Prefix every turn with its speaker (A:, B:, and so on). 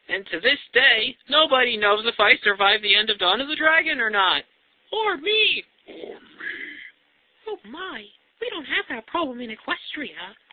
A: And to this day, nobody knows if I survived the end of Dawn of the Dragon or not. Or me.
B: Oh my, we don't have that problem in Equestria.